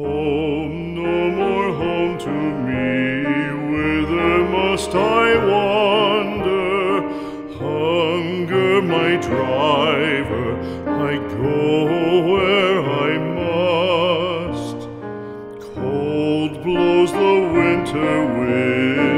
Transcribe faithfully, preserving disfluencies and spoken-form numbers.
Home, no more home to me, whither must I wander? Hunger, my driver, I go where I must. Cold blows the winter wind,